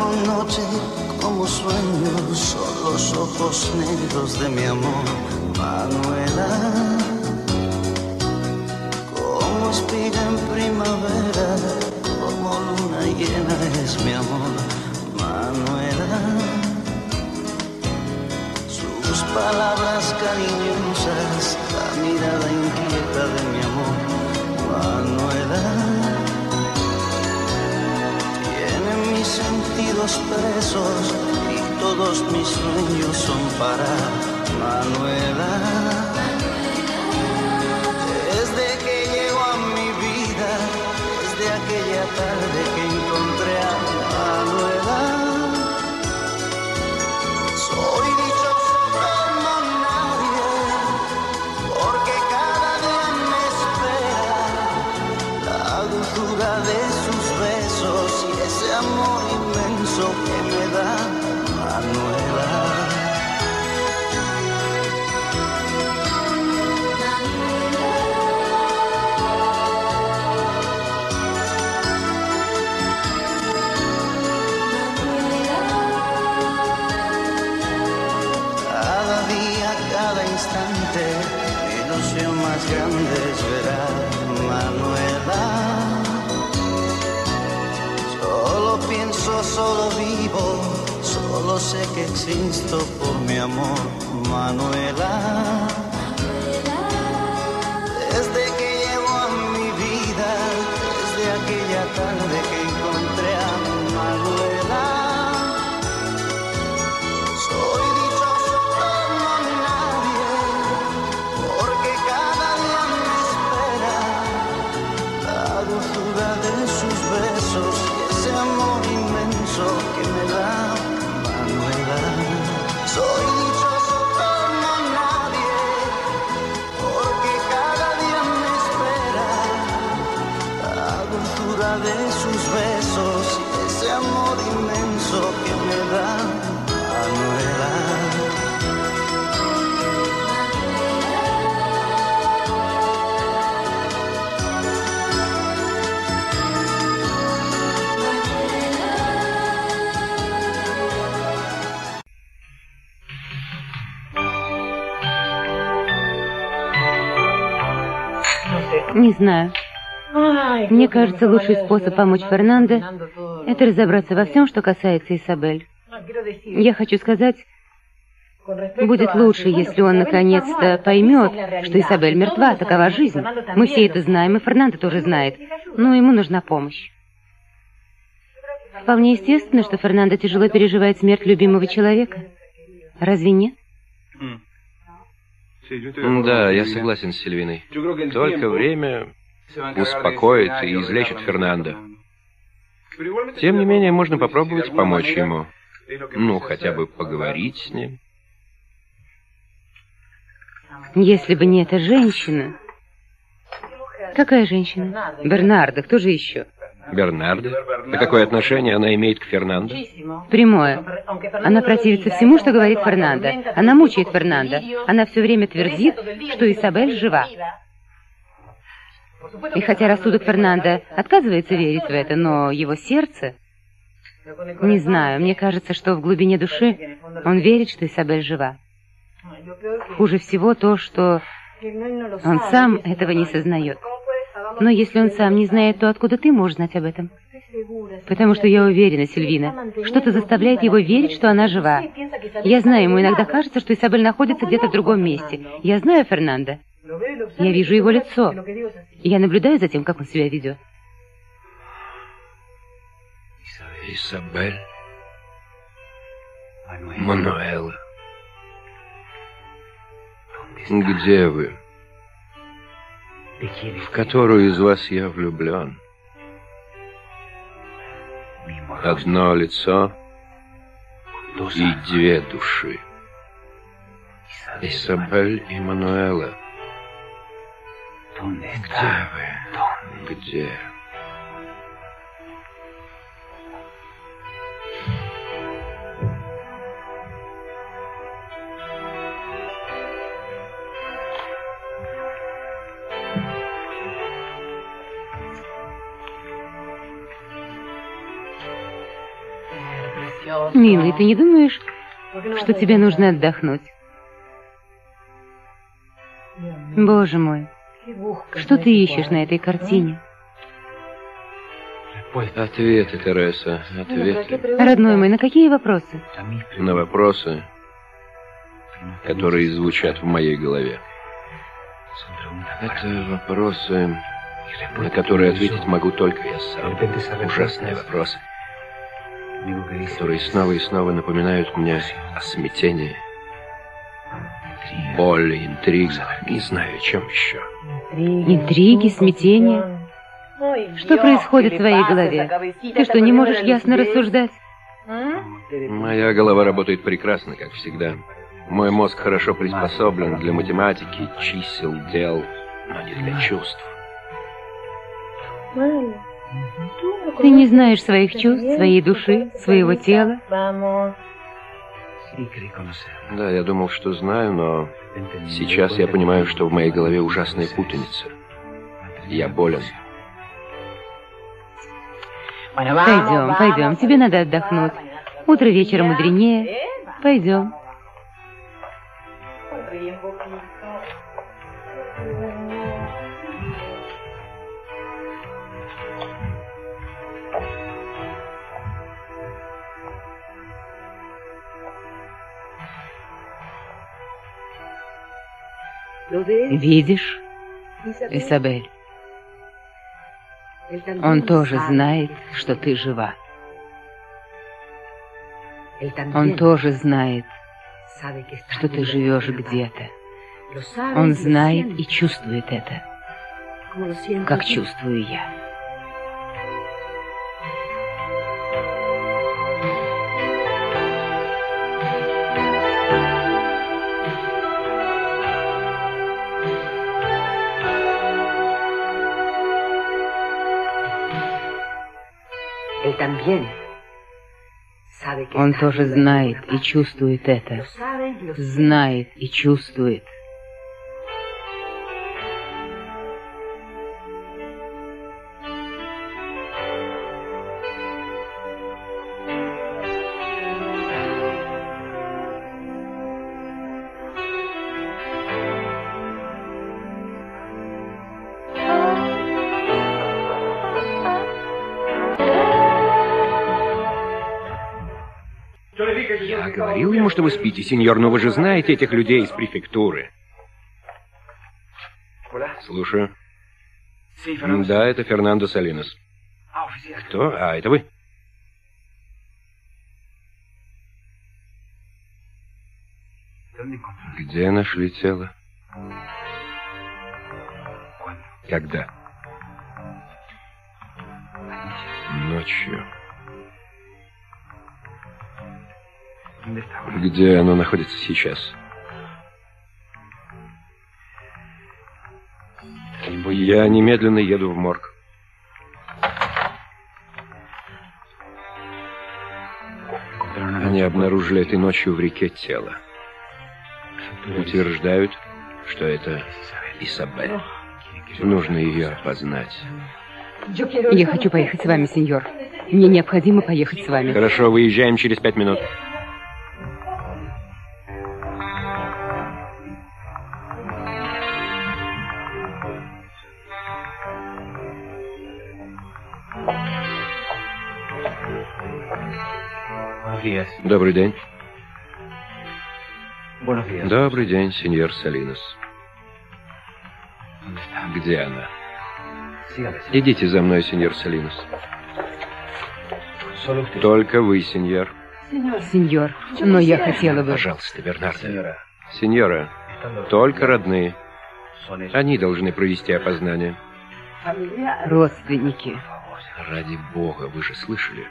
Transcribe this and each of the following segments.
como noche, como sueño, son los ojos negros de mi amor, Manuela. Como espiga en primavera, como luna llena es mi amor, Manuela. Sus palabras cariñosas, la mirada inquieta de mi amor, Manuela. Tiene mis sentidos presos y todos mis sueños son para Manuela. Desde que llegó a mi vida, desde aquella tarde que encontré a Manuela, soy dichoso como nadie, porque cada día me espera la dulzura de sus besos y ese amor inmenso que me da Manuela. Cada día, cada instante, mi ilusión más grande es ver a Manuela. Solo pienso, solo vivo, solo sé que existo por mi amor, Manuela. Desde que llegó a mi vida, desde aquella tarde que encontré a Manuela, soy dichoso como nadie, porque cada día me espera la dulzura de sus besos y ese amor inmenso que me da Manuela. Soy dichoso como nadie, porque cada día me espera la dulzura de sus besos y ese amor inmenso que me da Manuela. Не знаю. Мне кажется, лучший способ помочь Фернандо – это разобраться во всем, что касается Изабель. Я хочу сказать, будет лучше, если он наконец-то поймет, что Изабель мертва, такова жизнь. Мы все это знаем, и Фернандо тоже знает, но ему нужна помощь. Вполне естественно, что Фернандо тяжело переживает смерть любимого человека. Разве нет? Да, я согласен с Сильвиной. Только время успокоит и излечит Фернандо. Тем не менее, можно попробовать помочь ему. Ну, хотя бы поговорить с ним. Если бы не эта женщина... Какая женщина? Бернарда, кто же еще? Бернарда? И какое отношение она имеет к Фернандо? Прямое. Она противится всему, что говорит Фернандо. Она мучает Фернандо. Она все время твердит, что Изабель жива. И хотя рассудок Фернандо отказывается верить в это, но его сердце... Не знаю, мне кажется, что в глубине души он верит, что Изабель жива. Хуже всего то, что он сам этого не сознает. Но если он сам не знает, то откуда ты можешь знать об этом? Потому что я уверена, Сильвина, что-то заставляет его верить, что она жива. Я знаю, ему иногда кажется, что Изабель находится где-то в другом месте. Я знаю Фернандо. Я вижу его лицо. И я наблюдаю за тем, как он себя ведет. Изабель. Мануэла. Где вы? В которую из вас я влюблен? Одно лицо и две души. Изабель и Мануэла. Где вы? Где? Милый, ты не думаешь, что тебе нужно отдохнуть? Боже мой, что ты ищешь на этой картине? Ответы, Тереса, ответы. Родной мой, на какие вопросы? На вопросы, которые звучат в моей голове. Это вопросы, на которые ответить могу только я сам. Ужасные вопросы, которые снова и снова напоминают мне о смятении, боли, интригах, не знаю, чем еще. Интриги, смятение? Что происходит в твоей голове? Ты что, не можешь ясно рассуждать? Моя голова работает прекрасно, как всегда. Мой мозг хорошо приспособлен для математики, чисел, дел, но не для чувств. Ты не знаешь своих чувств, своей души, своего тела? Да, я думал, что знаю, но сейчас я понимаю, что в моей голове ужасная путаница. Я болен. Пойдем, пойдем, тебе надо отдохнуть. Утро вечера мудренее. Пойдем. Видишь, Isabel, он тоже знает, что ты жива. Он тоже знает, что ты живешь где-то. Он знает и чувствует это, как чувствую я. Он тоже знает и чувствует это. Знает и чувствует. Я говорил ему, что вы спите, сеньор, но вы же знаете этих людей из префектуры. Слушаю. Да, это Фернандо Салинас. Кто? А, это вы? Где нашли тело? Когда? Ночью. Где оно находится сейчас? Я немедленно еду в морг. Они обнаружили этой ночью в реке тело. Утверждают, что это Isabel. Нужно ее опознать. Я хочу поехать с вами, сеньор. Мне необходимо поехать с вами. Хорошо, выезжаем через 5 минут. Добрый день. Добрый день, сеньор Салинас. Где она? Идите за мной, сеньор Салинас. Только вы, сеньор. Сеньор, но я хотела бы... Пожалуйста, Бернарда. Сеньора, только родные. Они должны провести опознание. Родственники. Ради бога, вы же слышали?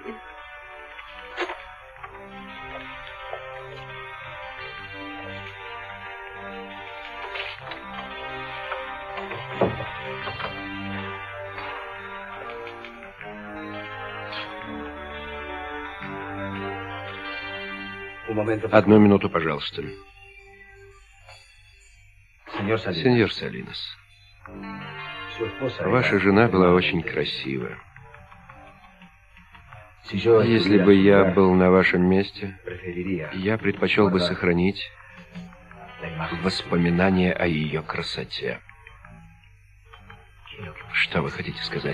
Одну минуту, пожалуйста. Сеньор Салинас, ваша жена была очень красива. Если бы я был на вашем месте, я предпочел бы сохранить воспоминания о ее красоте. Что вы хотите сказать?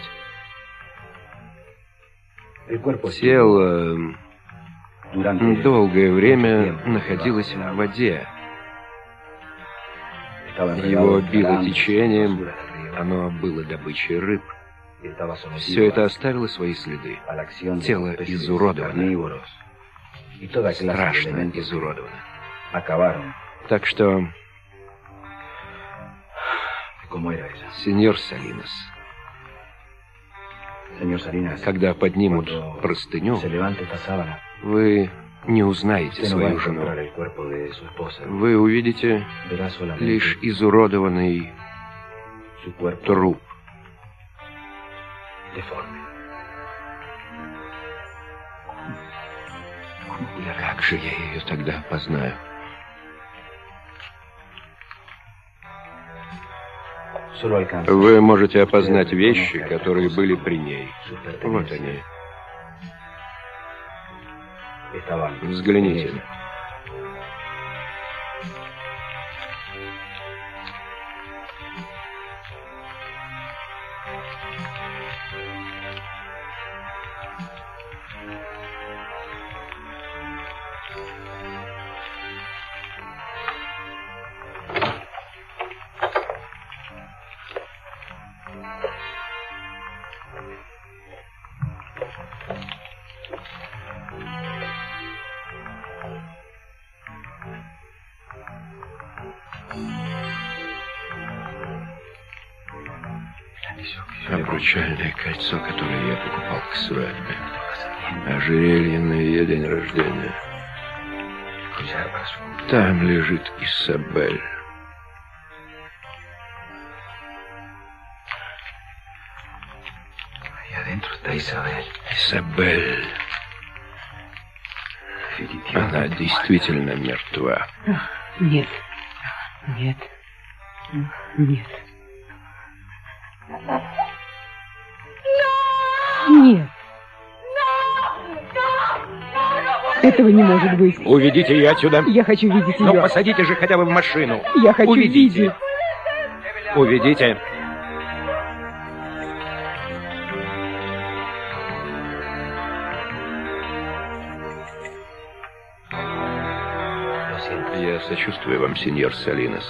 Тело долгое время находилось в воде. Его било течением, оно было добычей рыб. Все это оставило свои следы. Тело изуродовано. Страшно изуродовано. Так что, сеньор Салинас, когда поднимут простыню, вы не узнаете свою жену. Вы увидите лишь изуродованный труп. Как же я ее тогда познаю? Вы можете опознать вещи, которые были при ней. Вот они. Взгляните. Обручальное кольцо, которое я покупал к свадьбе. Ожерелье на ее день рождения. Там лежит Isabel. Isabel. Она действительно мертва. Нет. Нет. Нет. Нет. Этого не может быть. Уведите ее отсюда. Я хочу видеть ее. Ну, посадите же хотя бы в машину. Я хочу видеть. Уведите. Я сочувствую вам, сеньор Салинас.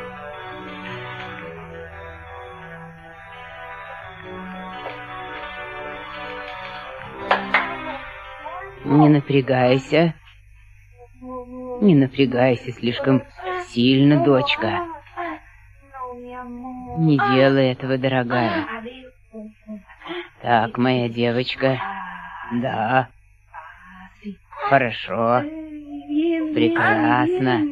Не напрягайся. Не напрягайся слишком сильно, дочка. Не делай этого, дорогая. Так, моя девочка. Да. Хорошо. Прекрасно.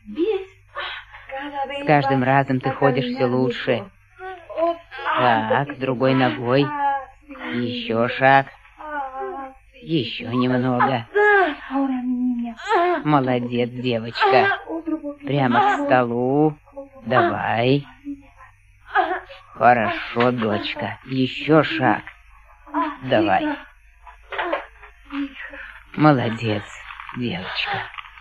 С каждым разом ты ходишь все лучше. Так, другой ногой. Еще шаг. Еще немного. Молодец, девочка. Прямо к столу. Давай. Хорошо, дочка. Еще шаг. Давай. Молодец, девочка.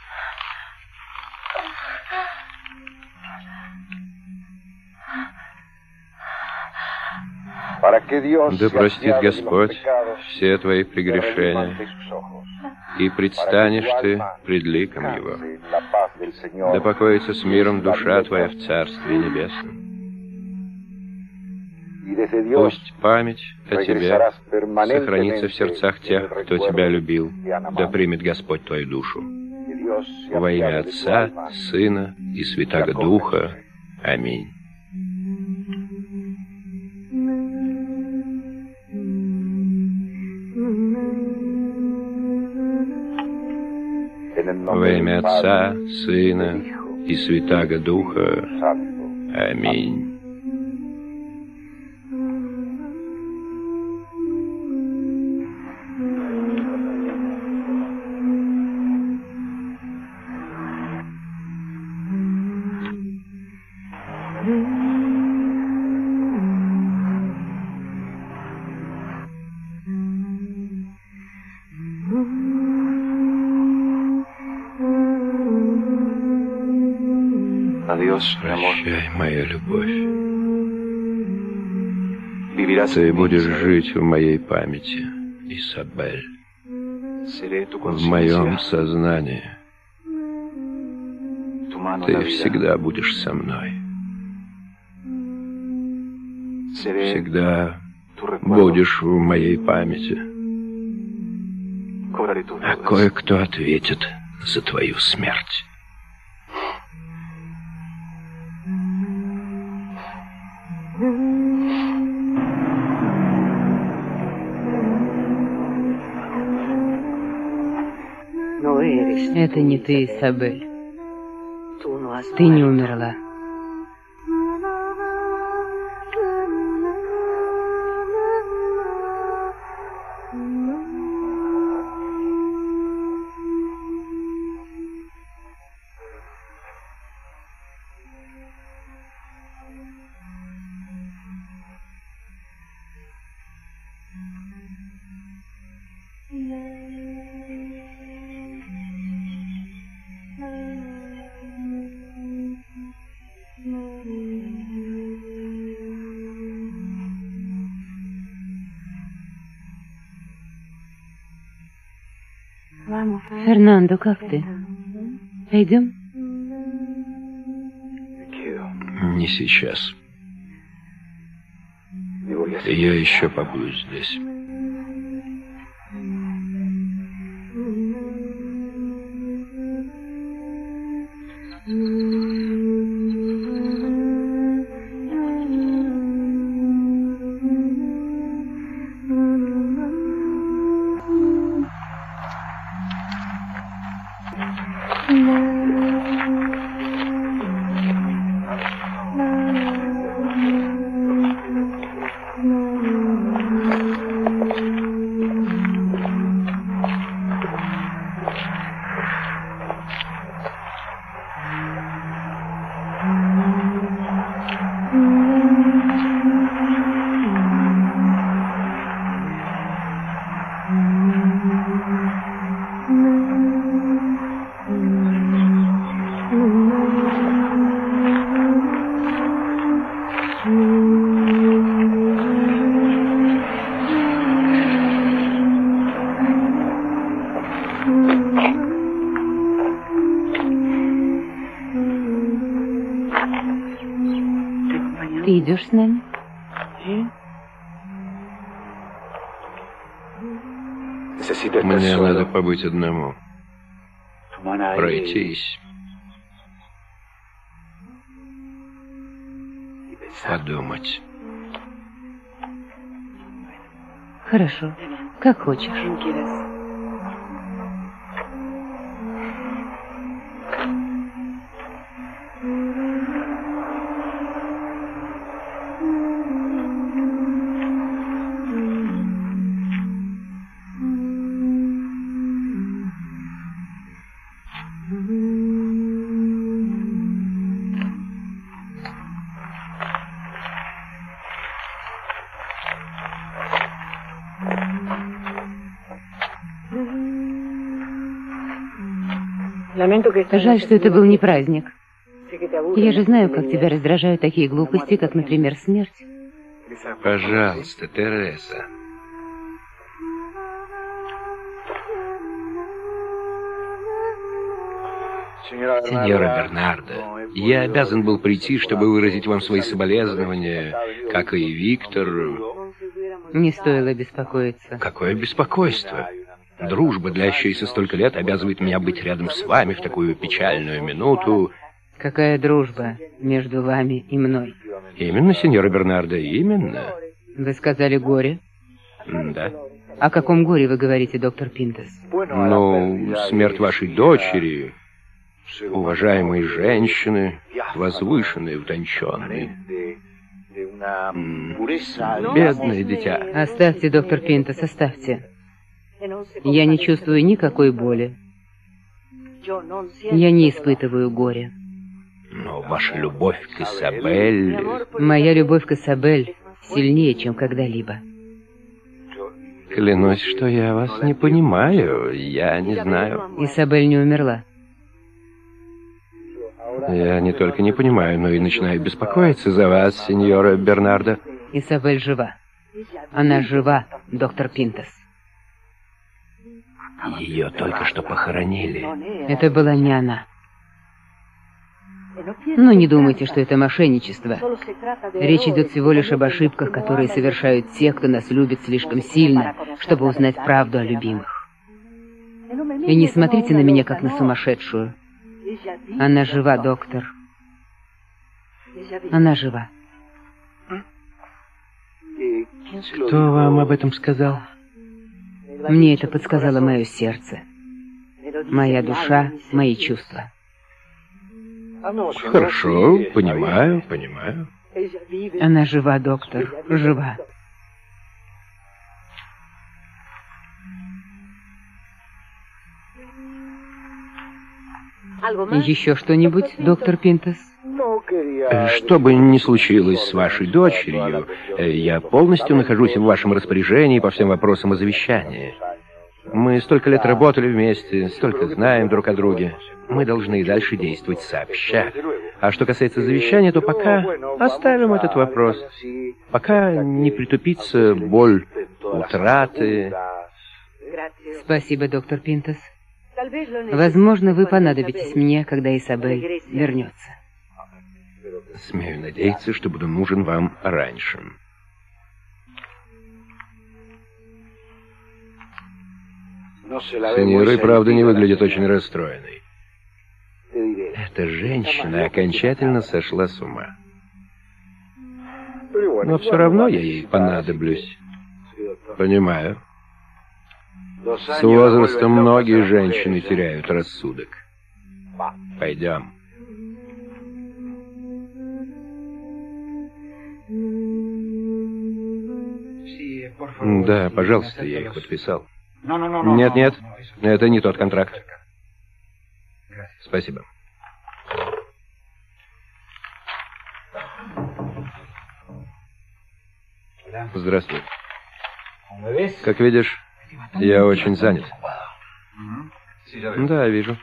Да простит Господь все твои прегрешения, и предстанешь ты пред ликом Его. Да покоится с миром душа твоя в Царстве Небесном. Пусть память о тебе сохранится в сердцах тех, кто тебя любил, да примет Господь твою душу. Во имя Отца, Сына и Святаго Духа. Аминь. Во имя Отца, Сына и Святаго Духа. Аминь. Прощай, моя любовь. Ты будешь жить в моей памяти, Isabel, в моем сознании. Ты всегда будешь со мной. Всегда будешь в моей памяти. А кое-кто ответит за твою смерть. Это не ты, Isabel. Ты не умерла. Фернандо, как ты? Пойдем? Не сейчас. Я еще побуду здесь. Ты идешь с нами? Мне надо побыть одному. Пройтись. Подумать. Хорошо, как хочешь. Жаль, что это был не праздник. Я же знаю, как тебя раздражают такие глупости, как, например, смерть. Пожалуйста, Тереса. Сеньора Бернарда, я обязан был прийти, чтобы выразить вам свои соболезнования, как и Виктор. Не стоило беспокоиться. Какое беспокойство? Дружба, длящаяся столько лет, обязывает меня быть рядом с вами в такую печальную минуту. Какая дружба между вами и мной? Именно, сеньора Бернарда, именно. Вы сказали горе? Да. О каком горе вы говорите, доктор Пинтос? Ну, смерть вашей дочери, уважаемой женщины, возвышенной, утонченной. Бедное дитя. Оставьте, доктор Пинтос, оставьте. Я не чувствую никакой боли. Я не испытываю горя. Но ваша любовь к Isabel... Моя любовь к Isabel сильнее, чем когда-либо. Клянусь, что я вас не понимаю. Я не знаю. Isabel не умерла. Я не только не понимаю, но и начинаю беспокоиться за вас, сеньора Бернарда. Изабель жива. Она жива, доктор Пинтос. Ее только что похоронили. Это была не она. Но не думайте, что это мошенничество. Речь идет всего лишь об ошибках, которые совершают те, кто нас любит слишком сильно, чтобы узнать правду о любимых. И не смотрите на меня, как на сумасшедшую. Она жива, доктор. Она жива. Кто вам об этом сказал? Мне это подсказало мое сердце. Моя душа, мои чувства. Хорошо, понимаю. Она жива, доктор, жива. Еще что-нибудь, доктор Пинтос? Что бы ни случилось с вашей дочерью, я полностью нахожусь в вашем распоряжении по всем вопросам о завещании. Мы столько лет работали вместе, столько знаем друг о друге. Мы должны и дальше действовать сообща. А что касается завещания, то пока оставим этот вопрос. Пока не притупится боль утраты. Спасибо, доктор Пинтос. Возможно, вы понадобитесь мне, когда Изабель вернется. Смею надеяться, что буду нужен вам раньше. Сеньора и правда не выглядит очень расстроенной. Эта женщина окончательно сошла с ума. Но все равно я ей понадоблюсь. Понимаю. С возрастом многие женщины теряют рассудок. Пойдем. Да, пожалуйста, я их подписал. Нет, это не тот контракт. Спасибо. Здравствуй. Как видишь, я очень занят. Да, вижу.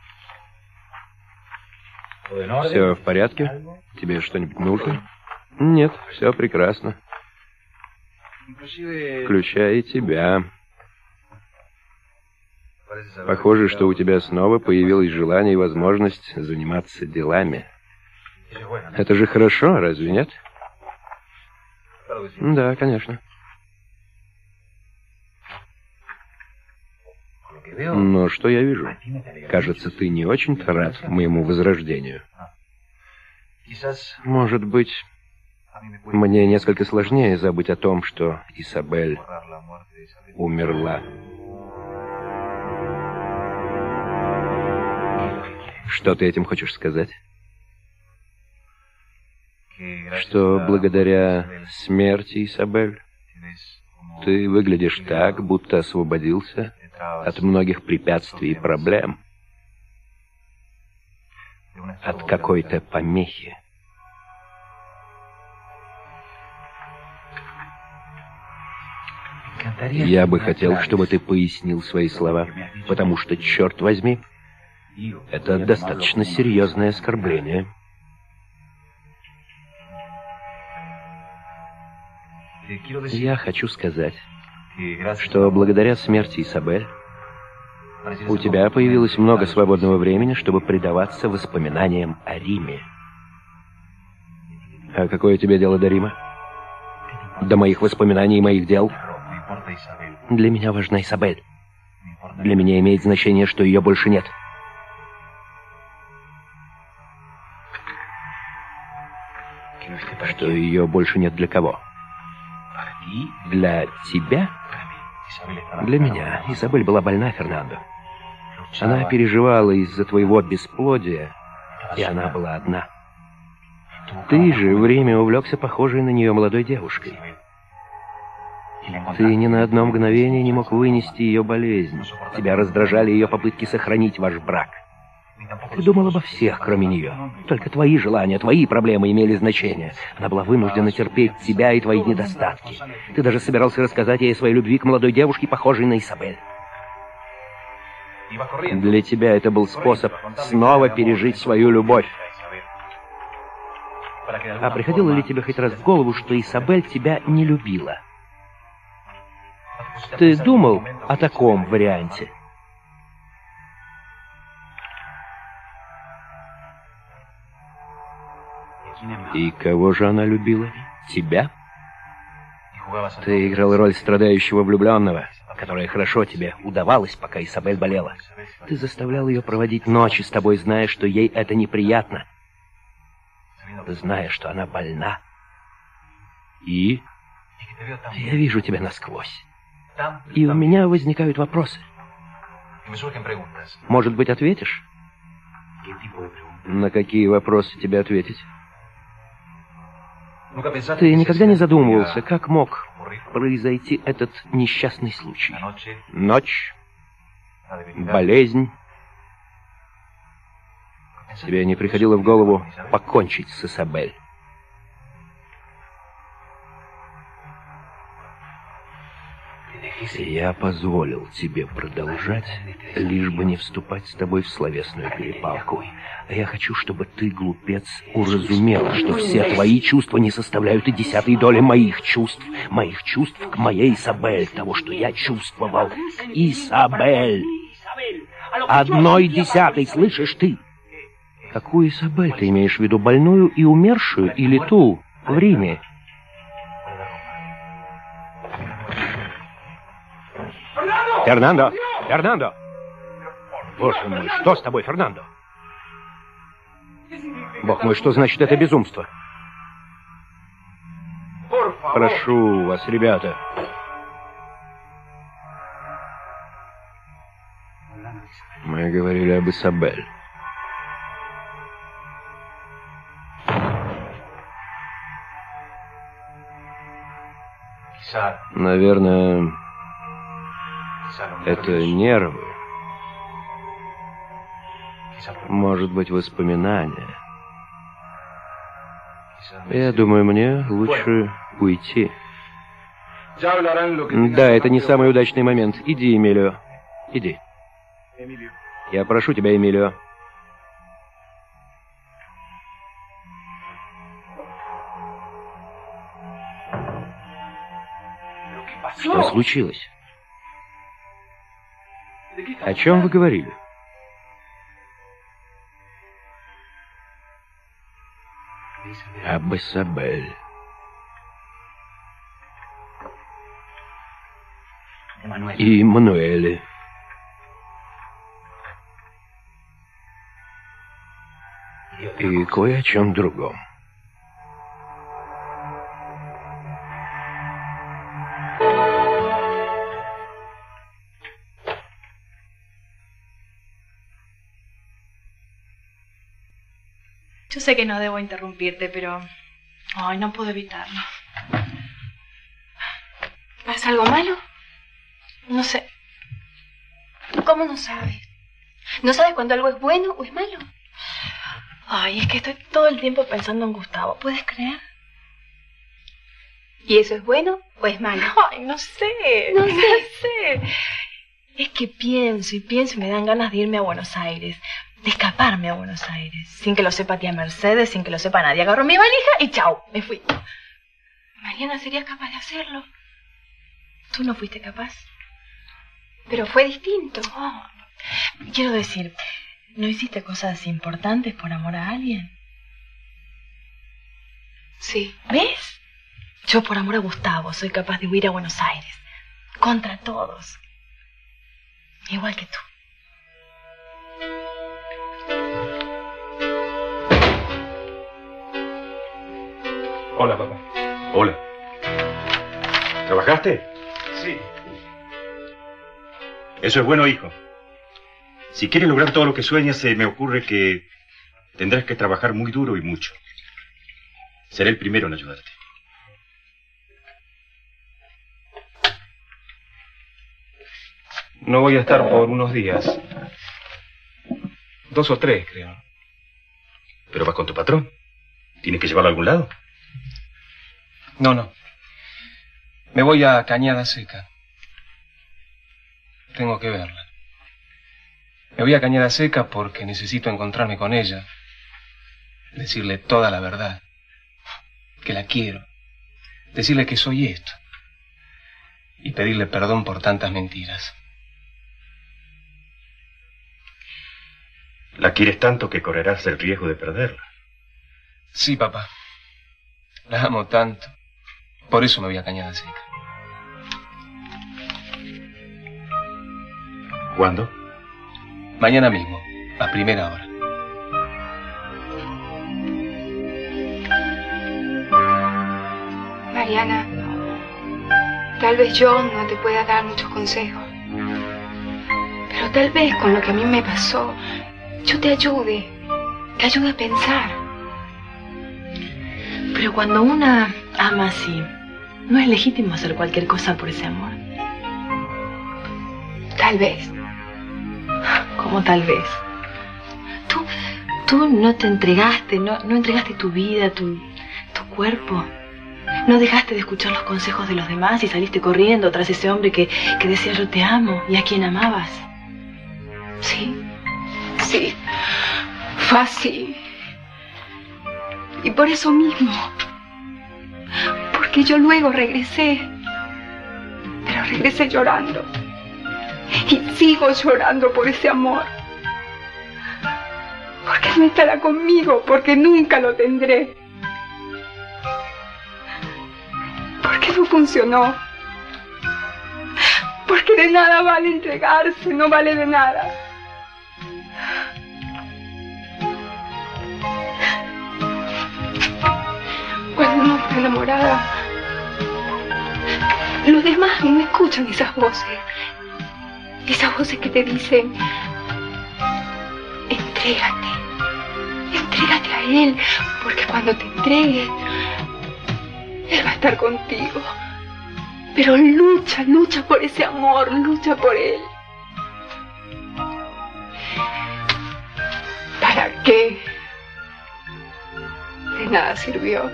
Все в порядке? Тебе что-нибудь нужно? Нет, все прекрасно. Включая и тебя. Похоже, что у тебя снова появилось желание и возможность заниматься делами. Это же хорошо, разве нет? Да, конечно. Но что я вижу? Кажется, ты не очень-то рад моему возрождению. Может быть, мне несколько сложнее забыть о том, что Изабель умерла. Что ты этим хочешь сказать? Что благодаря смерти Изабель ты выглядишь так, будто освободился от многих препятствий и проблем. От какой-то помехи. Я бы хотел, чтобы ты пояснил свои слова, потому что, черт возьми, это достаточно серьезное оскорбление. Я хочу сказать, что благодаря смерти Изабель у тебя появилось много свободного времени, чтобы предаваться воспоминаниям о Риме. А какое тебе дело до Рима? До моих воспоминаний и моих дел? Для меня важна Изабель. Для меня имеет значение, что ее больше нет. Что ее больше нет для кого? Для тебя? Для меня. Изабель была больна, Фернандо. Она переживала из-за твоего бесплодия, и она была одна. Ты же в Риме увлекся похожей на нее молодой девушкой. Ты ни на одно мгновение не мог вынести ее болезнь. Тебя раздражали ее попытки сохранить ваш брак. Ты думал обо всех, кроме нее. Только твои желания, твои проблемы имели значение. Она была вынуждена терпеть тебя и твои недостатки. Ты даже собирался рассказать ей о своей любви к молодой девушке, похожей на Изабель. Для тебя это был способ снова пережить свою любовь. А приходило ли тебе хоть раз в голову, что Изабель тебя не любила? Ты думал о таком варианте? И кого же она любила? Тебя? Ты играл роль страдающего влюбленного, которая хорошо тебе удавалась, пока Изабель болела. Ты заставлял ее проводить ночи с тобой, зная, что ей это неприятно. Зная, что она больна. И я вижу тебя насквозь. И у меня возникают вопросы. Может быть, ответишь? На какие вопросы тебе ответить? Ты никогда не задумывался, как мог произойти этот несчастный случай? Ночь, болезнь. Тебе не приходило в голову покончить с Изабель? Я позволил тебе продолжать, лишь бы не вступать с тобой в словесную перепалку. А я хочу, чтобы ты, глупец, уразумел, что все твои чувства не составляют и 10-й доли моих чувств к моей Изабель, того, что я чувствовал к Изабель. 1/10, слышишь ты? Какую Изабель ты имеешь в виду, больную и умершую или ту в Риме? Фернандо! Фернандо! Боже мой, что с тобой, Фернандо? Бог мой, что значит это безумство? Прошу вас, ребята. Мы говорили об Изабель. Наверное, это нервы. Может быть, воспоминания. Я думаю, мне лучше уйти. Да, это не самый удачный момент. Иди, Эмилио. Иди. Я прошу тебя, Эмилио. Что случилось? О чем вы говорили? Об Изабель. И Мануэле. И кое о чем другом. Yo sé que no debo interrumpirte, pero... Ay, no puedo evitarlo. ¿Pasa algo malo? No sé. ¿Cómo no sabes? ¿No sabes cuando algo es bueno o es malo? Ay, es que estoy todo el tiempo pensando en Gustavo. ¿Puedes creer? ¿Y eso es bueno o es malo? Ay, no sé. No sé. Es que pienso y pienso y me dan ganas de irme a Buenos Aires. De escaparme a Buenos Aires, sin que lo sepa tía Mercedes, sin que lo sepa nadie. Agarro mi valija y chau, me fui. Mariana, ¿serías capaz de hacerlo? Tú no fuiste capaz. Pero fue distinto. Oh, quiero decir, ¿no hiciste cosas importantes por amor a alguien? Sí. ¿Ves? Yo por amor a Gustavo soy capaz de huir a Buenos Aires. Contra todos. Igual que tú. Hola, papá. Hola. ¿Trabajaste? Sí. Eso es bueno, hijo. Si quieres lograr todo lo que sueñas, se me ocurre que tendrás que trabajar muy duro y mucho. Seré el primero en ayudarte. No voy a estar por unos días. 2 o 3, creo. ¿Pero vas con tu patrón? ¿Tienes que llevarlo a algún lado? No. Me voy a Cañada Seca. Tengo que verla. Me voy a Cañada Seca porque necesito encontrarme con ella. Decirle toda la verdad. Que la quiero. Decirle que soy esto. Y pedirle perdón por tantas mentiras. La quieres tanto que correrás el riesgo de perderla. Sí, papá. La amo tanto. Por eso me voy a Cañada Seca. ¿Cuándo? Mañana mismo, a primera hora. Mariana, tal vez yo no te pueda dar muchos consejos, pero tal vez con lo que a mí me pasó, yo te ayude a pensar. Pero cuando una ama así, ¿no es legítimo hacer cualquier cosa por ese amor? Tal vez. ¿Cómo tal vez? Tú no te entregaste, no entregaste tu vida, tu cuerpo. No dejaste de escuchar los consejos de los demás y saliste corriendo tras ese hombre que decía yo te amo y a quien amabas. Sí, fue así. Y por eso mismo, porque yo luego regresé, pero regresé llorando. Y sigo llorando por ese amor. Porque no estará conmigo, porque nunca lo tendré. Porque no funcionó. Porque de nada vale entregarse, no vale de nada. Cuando uno está enamorada, los demás no escuchan esas voces. Esas voces que te dicen, entrégate a él, porque cuando te entregues, él va a estar contigo. Pero lucha por ese amor, lucha por él. ¿Para qué? De nada sirvió.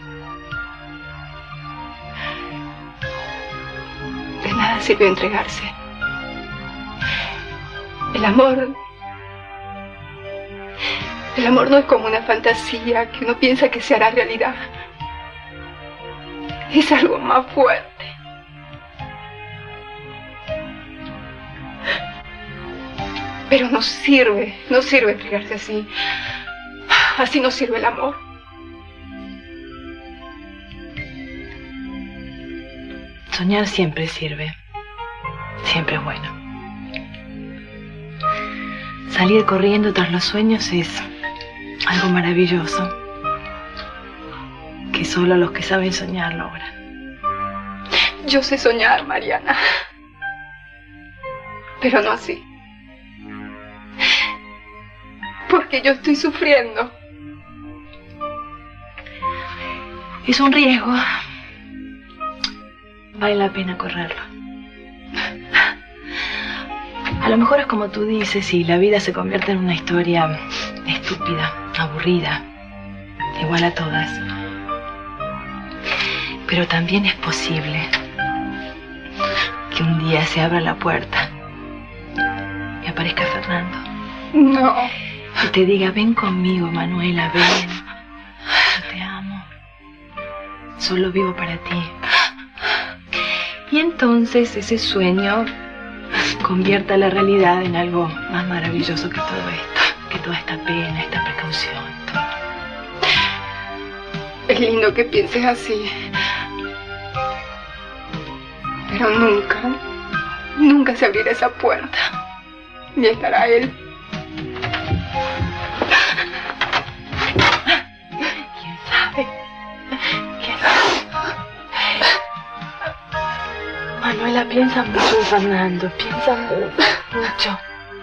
De nada sirvió entregarse. El amor no es como una fantasía que uno piensa que se hará realidad. Es algo más fuerte. Pero no sirve entregarse así. Así no sirve el amor. Soñar siempre sirve. Siempre es bueno. Salir corriendo tras los sueños es algo maravilloso que solo los que saben soñar logran. Yo sé soñar, Mariana, pero no así. Porque yo estoy sufriendo. Es un riesgo. Vale la pena correrlo. A lo mejor es como tú dices y la vida se convierte en una historia estúpida, aburrida, igual a todas. Pero también es posible que un día se abra la puerta y aparezca Fernando. No. Y te diga, ven conmigo, Manuela, ven. Yo te amo. Solo vivo para ti. Y entonces ese sueño convierta la realidad en algo más maravilloso que todo esto, que toda esta pena, esta precaución. Es lindo que pienses así. Pero nunca se abrirá esa puerta. Ni estará él. ¿Quién sabe? Manuela piensa mucho en Fernando, piensa mucho.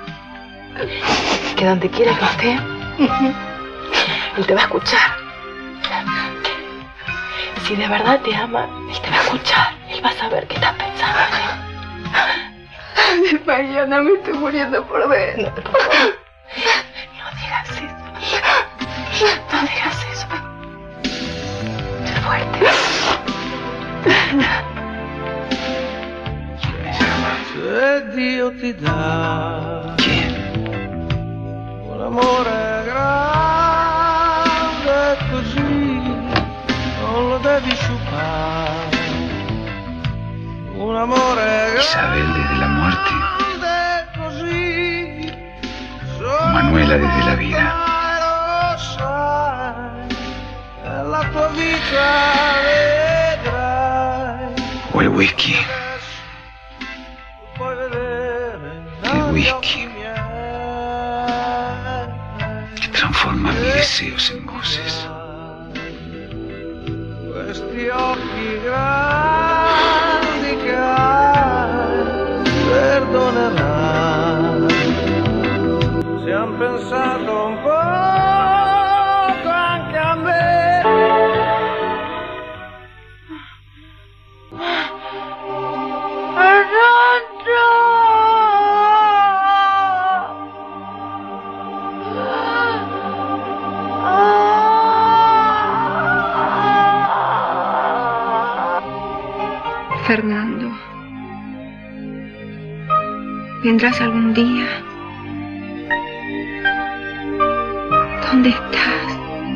Que donde quiera que esté, él te va a escuchar. Si de verdad te ama, él te va a escuchar. Él va a saber qué estás pensando. Ay, Mariana, me estoy muriendo por dentro. No digas eso. No digas eso. Sé fuerte. Se Dio ti dà amore grande così non lo devi sciupare. Un amore grande Isabel desde la muerte, così Manuela desde la vida. lo sai, la tua vita vedrai. O el whisky. Puoi vedere El whisky que transforma mis deseos en voces. questi occhi grandi che hai, perdonerai. Se han pensato un po' anche a me. Fernando, ¿vendrás algún día? ¿Dónde estás?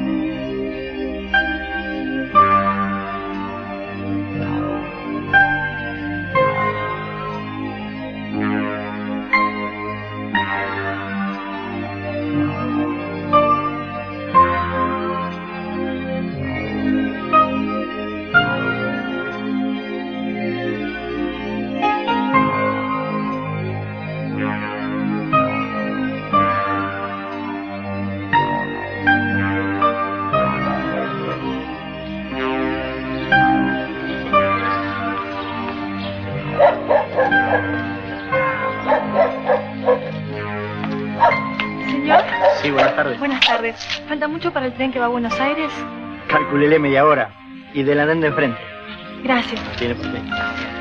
Sí, buenas tardes. Buenas tardes. ¿Falta mucho para el tren que va a Buenos Aires? Calculele media hora. Y del andén de enfrente. Gracias. Tiene por qué.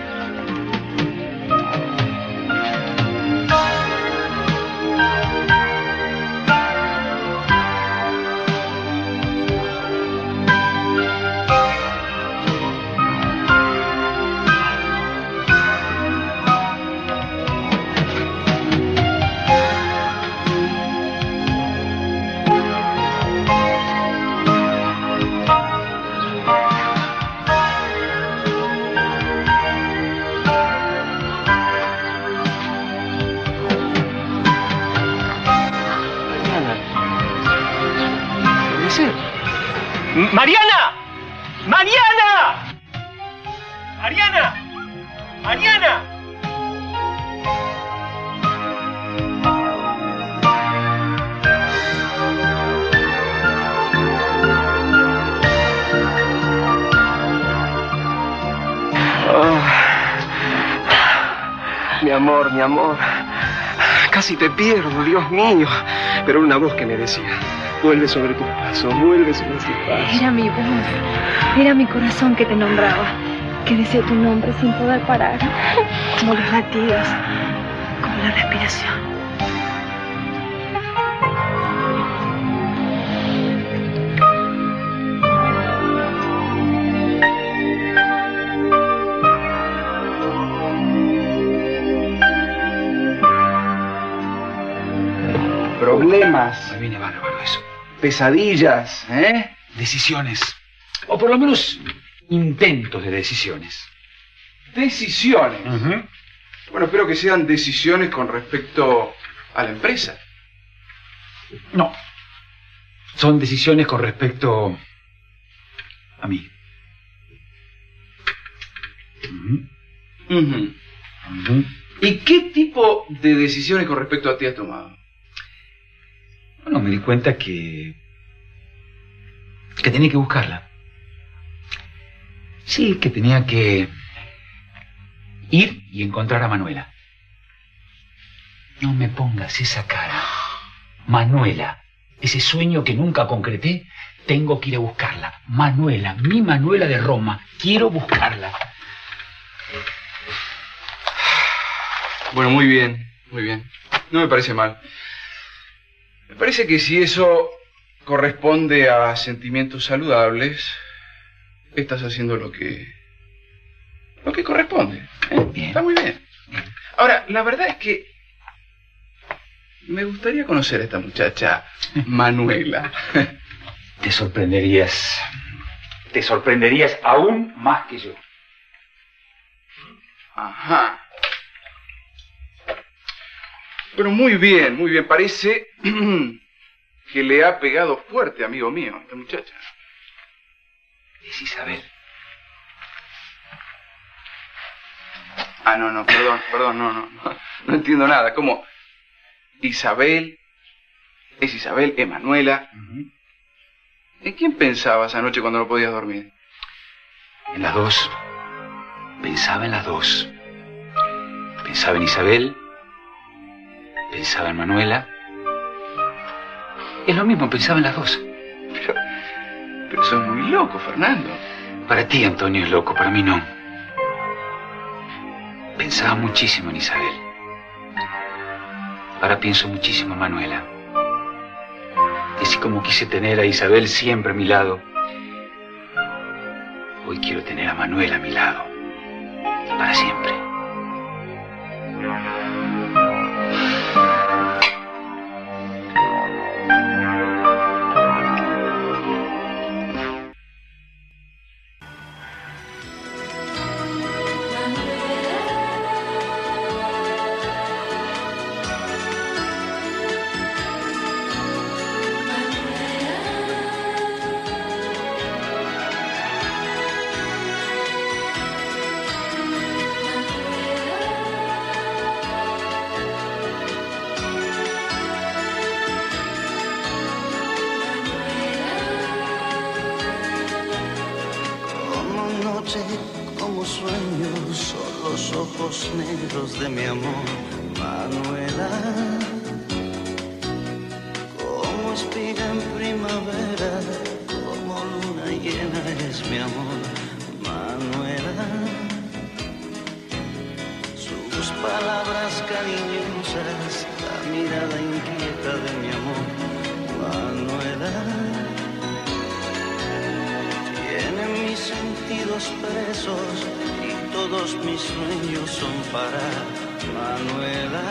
¡Mariana! ¡Mariana! ¡Mariana! ¡Mariana! Mi amor, mi amor. Casi te pierdo, Dios mío. Pero una voz que me decía: vuelve sobre tus pasos, vuelve sobre tus pasos. Era mi voz, era mi corazón que te nombraba, que decía tu nombre sin poder parar, como los latidos, como la respiración. Problemas, Me viene bárbaro eso. pesadillas, ¿eh? Decisiones. O por lo menos intentos de decisiones. Decisiones. Ujú. Bueno, espero que sean decisiones con respecto a la empresa. No. Son decisiones con respecto a mí. Ujú. Ujú. Ujú. ¿Y qué tipo de decisiones con respecto a ti has tomado? Bueno, me di cuenta que tenía que buscarla. Sí, que tenía que ir y encontrar a Manuela. No me pongas esa cara. Manuela, ese sueño que nunca concreté, tengo que ir a buscarla. Manuela, mi Manuela de Roma, quiero buscarla. Bueno, muy bien, muy bien. No me parece mal. Me parece que si eso corresponde a sentimientos saludables, estás haciendo lo que corresponde. ¿Eh? Bien. Está muy bien. Ahora, la verdad es que Me gustaría conocer a esta muchacha, Manuela. Te sorprenderías. Te sorprenderías aún más que yo. Ajá. Bueno, muy bien, muy bien. Parece que le ha pegado fuerte, amigo mío, esta muchacha. Es Isabel. Ah, no, perdón, no entiendo nada. ¿Cómo? Isabel, es Manuela. ¿En quién pensabas anoche cuando no podías dormir? En las dos. Pensaba en las dos. Pensaba en Isabel. Pensaba en Manuela. Es lo mismo, pensaba en las dos. Pero sos muy loco, Fernando. Para ti, Antonio, es loco, para mí no. Pensaba muchísimo en Isabel. Ahora pienso muchísimo en Manuela. Y así como quise tener a Isabel siempre a mi lado, hoy quiero tener a Manuela a mi lado. Y para siempre. Como sueños son los ojos negros de mi amor, Manuela. Como espiga en primavera, como luna llena es mi amor, Manuela. Sus palabras cariñosas, la mirada inquieta de mi amor, Manuela. Tienen mis sentidos presos y todos mis sueños son para Manuela.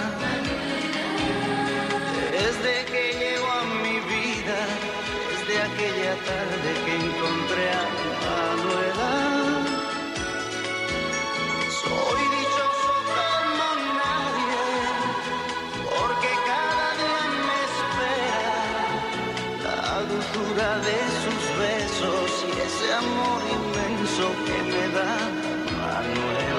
Desde que llegó a mi vida, desde aquella tarde que encontré a Manuela, soy dichoso como nadie, porque cada día me espera la dulzura de sus besos y ese amor inmenso que me da Manuela.